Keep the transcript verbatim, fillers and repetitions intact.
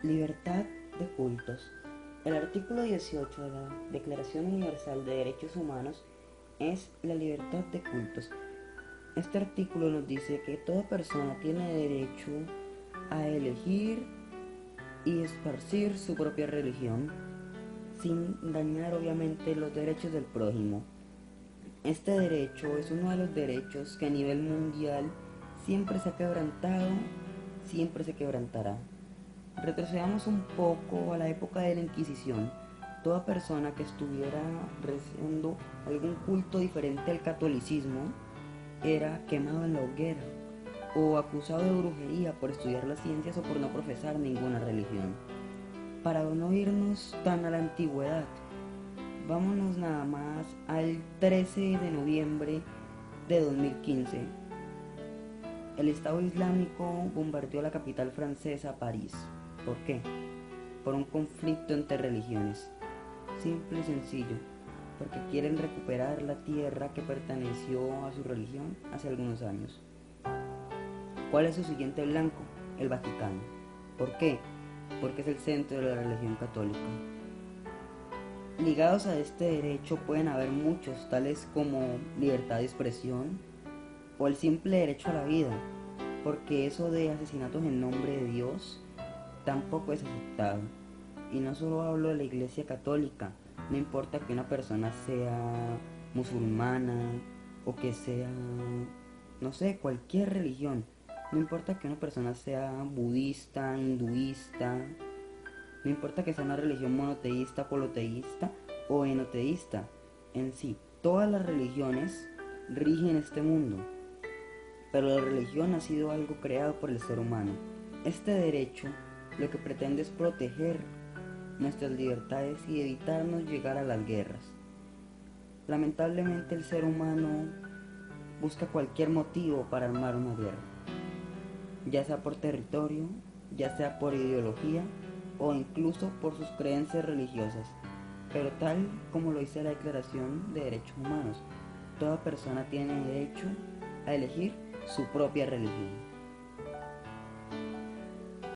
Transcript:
Libertad de cultos. El artículo dieciocho de la Declaración Universal de Derechos Humanos es la libertad de cultos. Este artículo nos dice que toda persona tiene derecho a elegir y esparcir su propia religión sin dañar obviamente los derechos del prójimo. Este derecho es uno de los derechos que a nivel mundial siempre se ha quebrantado, siempre se quebrantará. Retrocedamos un poco a la época de la Inquisición. Toda persona que estuviera rezando algún culto diferente al catolicismo era quemado en la hoguera o acusado de brujería por estudiar las ciencias o por no profesar ninguna religión. Para no irnos tan a la antigüedad, vámonos nada más al trece de noviembre de dos mil quince. El Estado Islámico bombardeó la capital francesa, París. ¿Por qué? Por un conflicto entre religiones. Simple y sencillo, porque quieren recuperar la tierra que perteneció a su religión hace algunos años. ¿Cuál es su siguiente blanco? El Vaticano. ¿Por qué? Porque es el centro de la religión católica. Ligados a este derecho pueden haber muchos, tales como libertad de expresión o el simple derecho a la vida, porque eso de asesinatos en nombre de Dios tampoco es aceptado. Y no solo hablo de la Iglesia Católica, no importa que una persona sea musulmana o que sea, no sé, cualquier religión. No importa que una persona sea budista, hinduista, no importa que sea una religión monoteísta, poloteísta o enoteísta. En sí, todas las religiones rigen este mundo, pero la religión ha sido algo creado por el ser humano. Este derecho lo que pretende es proteger nuestras libertades y evitarnos llegar a las guerras. Lamentablemente el ser humano busca cualquier motivo para armar una guerra, ya sea por territorio, ya sea por ideología o incluso por sus creencias religiosas. Pero tal como lo dice la Declaración de Derechos Humanos, toda persona tiene derecho a elegir su propia religión.